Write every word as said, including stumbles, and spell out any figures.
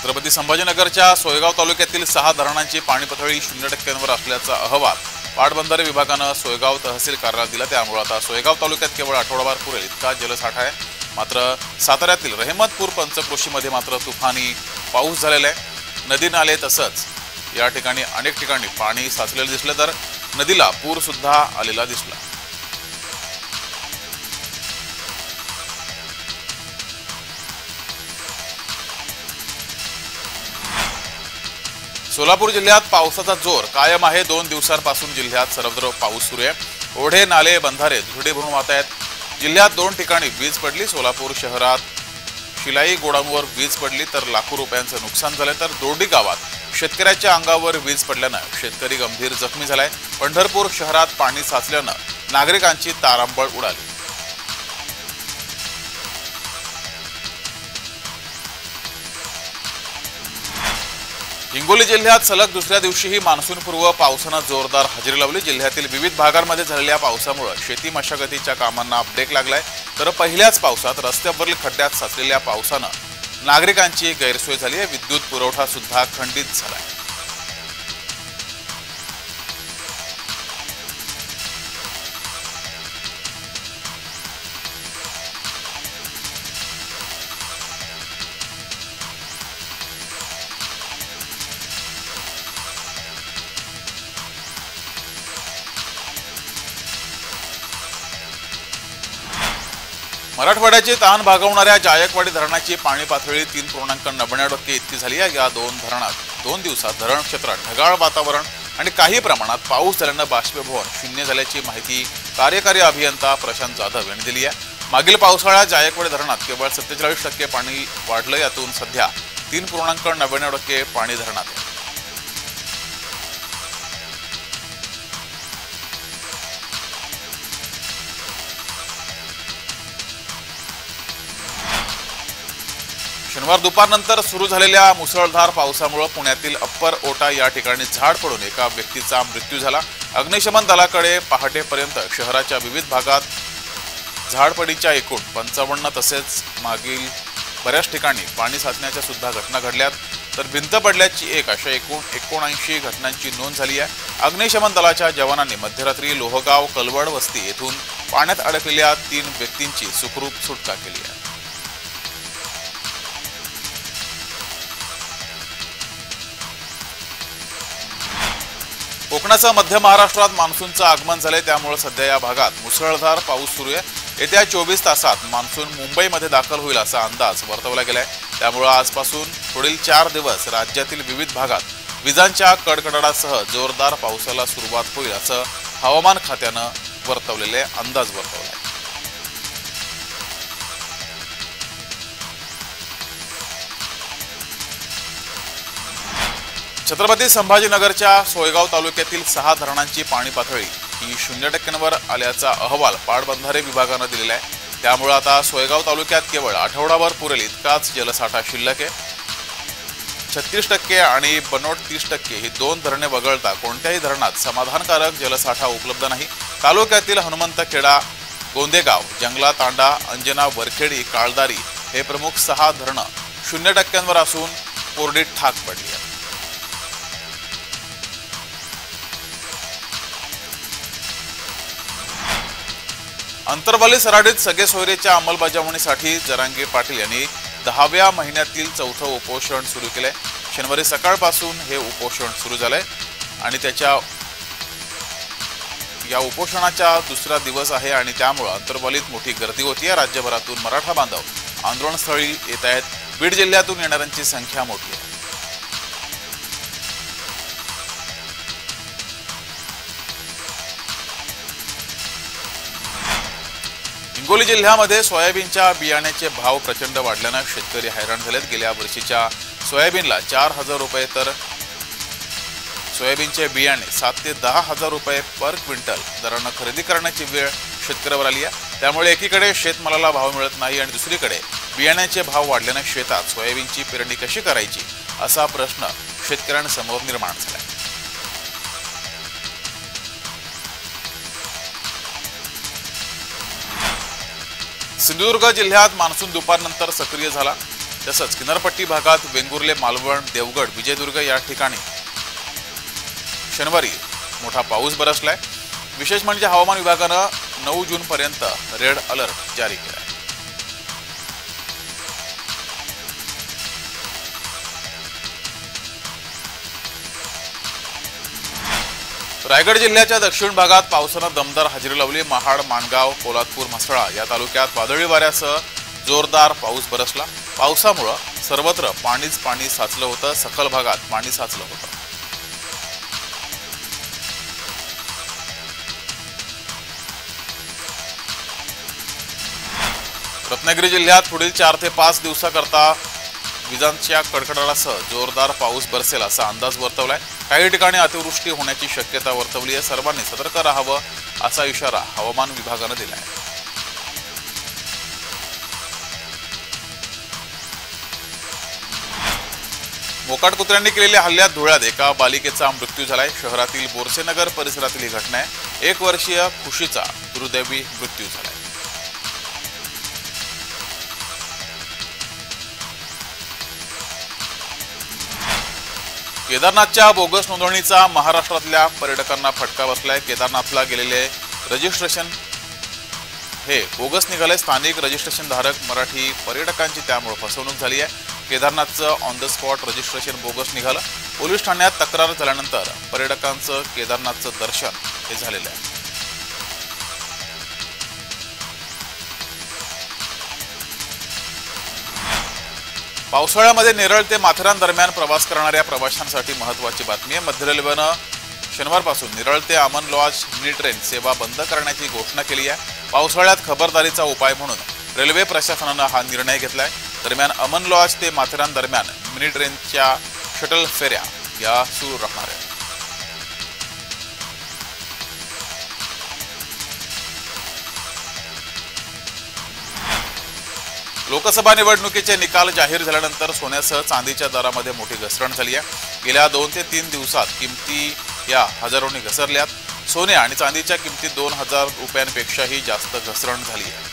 छत्रपती संभाजीनगरच्या सोयगाव तालुक्यातील सहा धरणांची पाणी पातळी शून्य टक्क्यांवर असल्याचा अहवाल पाटबंधारे विभागानं सोयगाव तहसील कार्यालयात दिला। त्यामुळे आता सोयगाव तालुक्यात केवळ आठवडाभर पुरेल इतका जलसाठा आहे। मात्र साताऱ्यातील रहमतपूर पंचक्रोशीमध्ये मात्र तुफानी पाऊस झालेला आहे। नदी नाले तसंच या ठिकाणी अनेक ठिकाणी पाणी साचलेलं दिसलं तर नदीला पूर सुद्धा आलेला दिसला। सोलापूर जिल्ह्यात पावसाचा जोर कायम आहे। दोन दिवसांपासून जिल्ह्यात सर्वत्र पाऊस सुरू आहे। ओढे नाले बंधारे दुथडी भरून वाहत आहेत। जिल्ह्यात दोन ठिकाणी वीज पडली। सोलापूर शहरात शिलाई गोडाऊनवर वीज पडली तर लाखो रुपयांचं नुकसान झालं। तर दोर्डी गावात शेतकऱ्याच्या अंगावर वीज पडल्यानं शेतकरी गंभीर जखमी झालाय। पंढरपूर शहरात पाणी साचल्यानं नागरिकांची तारांबळ उडाली। हिंगोली जिल्ह्यात सलग दुसऱ्या दिवशीही मान्सूनपूर्व पावसानं जोरदार हजेरी लावली। जिल्ह्यातील विविध भागांमध्ये झालेल्या पावसामुळे शेती मशागतीच्या कामांना ब्रेक लागलाय। तर पहिल्याच पावसात रस्त्यावरील खड्ड्यात साचलेल्या पावसानं नागरिकांची गैरसोय झाली आहे। विद्युत पुरवठा सुद्धा खंडित झालाय। मराठवाड्याची ताण भागवणाऱ्या जायकवाडी धरणाची पाणी पातळी तीन पूर्णांक नव्याण्णव टक्के इतकी झाली आहे। या दोन धरणात दोन दिवसात धरण क्षेत्रात ढगाळ वातावरण आणि काही प्रमाणात पाऊस झाल्यानं बाष्पीभवन शून्य झाल्याची माहिती कार्यकारी अभियंता प्रशांत जाधव यांनी दिली आहे। मागील पावसाळ्यात जायकवाडी धरणात केवळ सत्तेचाळीस टक्के पाणी वाढलं। यातून सध्या तीन पूर्णांक नव्याण्णव टक्के पाणी धरणात आहे। शनिवार दुपारनंतर सुरू झालेल्या मुसळधार पावसामुळे पुण्यातील अप्पर ओटा या ठिकाणी झाड पडून एका व्यक्तीचा मृत्यू झाला। अग्निशमन दलाकडे पहाटेपर्यंत शहराच्या विविध भागात झाडपडीच्या एकूण पंचावन्न तसेच मागील बऱ्याच ठिकाणी पाणी साचण्याच्या सुद्धा घटना घडल्यात। तर भिंत पडल्याची एक अशा एकूण एकोणऐंशी घटनांची नोंद झाली आहे। अग्निशमन दलाच्या जवानांनी मध्यरात्री लोहगाव कलवड वस्ती येथून पाण्यात अडकलेल्या तीन व्यक्तींची सुखरूप सुटका केली आहे। कोकणासह मध्य महाराष्ट्रात मान्सूनचं आगमन झालंय। त्यामुळे सध्या या भागात मुसळधार पाऊस सुरू आहे। येत्या चोवीस तासात मान्सून मुंबईमध्ये दाखल होईल असा अंदाज वर्तवला गेलाय। त्यामुळे आजपासून पुढील चार दिवस राज्यातील विविध भागात विजांच्या कडकडाटासह जोरदार पावसाला सुरुवात होईल असं हवामान खात्यानं वर्तवलेले अंदाज वर्तवलाय। छत्रपती संभाजीनगरच्या सोयगाव तालुक्यातील सहा धरणांची पाणी पातळी ही शून्य टक्क्यांवर आल्याचा अहवाल पाटबंधारे विभागानं दिलेला आहे। त्यामुळे आता सोयगाव तालुक्यात केवळ आठवडाभर पुरेल इतकाच जलसाठा शिल्लक आहे। छत्तीस टक्के आणि बनोट तीस टक्के ही दोन धरणे वगळता कोणत्याही धरणात समाधानकारक जलसाठा उपलब्ध नाही। तालुक्यातील हनुमंतखेडा, गोंदेगाव, जंगला तांडा, अंजना, वरखेडी, काळदारी हे प्रमुख सहा धरणं शून्य टक्क्यांवर असून कोरडीत ठाक पडली आहे। अंतर्वाली सराडीत सगळे सोयरेच्या अंमलबजावणीसाठी जरांगे पाटील यांनी दहाव्या महिन्यातील चौथं उपोषण सुरू केलंय। शनिवारी सकाळपासून हे उपोषण सुरू झालंय आणि त्याच्या या उपोषणाचा दुसरा दिवस आहे आणि त्यामुळे अंतर्वालीत मोठी गर्दी होतीये। राज्यभरातून मराठा बांधव आंदोलनस्थळी येत आहेत। बीड जिल्ह्यातून येणाऱ्यांची संख्या मोठी आहे। हिंगोली जिल्ह्यामध्ये सोयाबीनच्या बियाण्याचे भाव प्रचंड वाढल्यानं शेतकरी हैराण झालेत। गेल्या वर्षीच्या सोयाबीनला चार हजार रुपये तर सोयाबीनचे बियाणे सात ते दहा हजार रुपये पर क्विंटल दरानं खरेदी करण्याची वेळ शेतकऱ्यावर आली आहे। त्यामुळे एकीकडे शेतमालाला भाव मिळत नाही आणि दुसरीकडे बियाण्याचे भाव वाढल्यानं शेतात सोयाबीनची पेरणी कशी करायची असा प्रश्न शेतकऱ्यांसमोर निर्माण झाला। सिंधुदुर्ग जिल्ह्यात मान्सून दुपारनंतर सक्रिय झाला। तसंच किनारपट्टी भागात वेंगुर्ले, मालवण, देवगड, विजयदुर्ग या ठिकाणी शनिवारी मोठा पाऊस बरसलाय। विशेष म्हणजे हवामान विभागानं नऊ जून पर्यंत रेड अलर्ट जारी केला आहे। रायगड जिल्ह्याच्या दक्षिण भागात पावसानं दमदार हजेरी लावली। महाड, माणगाव, पोलादपूर, म्हसळा या तालुक्यात वादळी वाऱ्यासह जोरदार पाऊस बरसला। पावसामुळे सर्वत्र पाणीच पाणी साचलं होतं। सखल भागात पाणी साचलं होतं। रत्नागिरी जिल्ह्यात पुढील चार ते पाच दिवसाकरता विजांच्या कडकडाटासह जोरदार पाऊस बरसेल असा अंदाज वर्तवलाय। काही ठिकाणी अतिवृष्टी होण्याची शक्यता वर्तवली आहे। सर्वांनी सतर्क राहावं असा इशारा हवामान विभागानं दिला आहे। मोकाट कुत्र्यांनी केलेल्या हल्ल्यात धुळ्यात एका बालिकेचा मृत्यू झालाय। शहरातील बोरसेनगर परिसरातील ही घटना आहे। एक वर्षीय खुशीचा दुर्दैवी मृत्यू झालाय। केदारनाथच्या बोगस नोंदणीचा महाराष्ट्रातल्या पर्यटकांना फटका बसलाय। केदारनाथला गेलेले रजिस्ट्रेशन हे बोगस निघाले। स्थानिक रजिस्ट्रेशन धारक मराठी पर्यटकांची त्यामुळे फसवणूक झाली आहे। केदारनाथचं on the spot registration bogus निघालं। पोलीस ठाण्यात तक्रार झाल्यानंतर पर्यटकांचं केदारनाथचं दर्शन हे झालेलं आहे। पावसाळ्यामध्ये नेरळ ते माथेरान दरम्यान प्रवास करणाऱ्या प्रवाशांसाठी महत्त्वाची बातमी आहे। मध्य रेल्वेनं शनिवारपासून नेरळ ते अमन लॉज मिनी ट्रेन सेवा बंद करण्याची घोषणा केली आहे। पावसाळ्यात खबरदारीचा उपाय म्हणून रेल्वे प्रशासनानं हा निर्णय घेतलाय। दरम्यान अमन लॉज ते माथेरान दरम्यान मिनी ट्रेनच्या शटल फेऱ्या या सुरू राहणार आहेत। लोकसभा निवडणुकीचे निकाल जाहीर झाल्यानंतर सोन्यासह चांदीच्या दरामध्ये मोठी घसरण झाली आहे। गेल्या दोन ते तीन दिवसात किमती या हजारोंनी घसरल्यात। सोने आणि चांदीच्या किमतीत दोन हजार रुपयांपेक्षाही जास्त घसरण झाली आहे।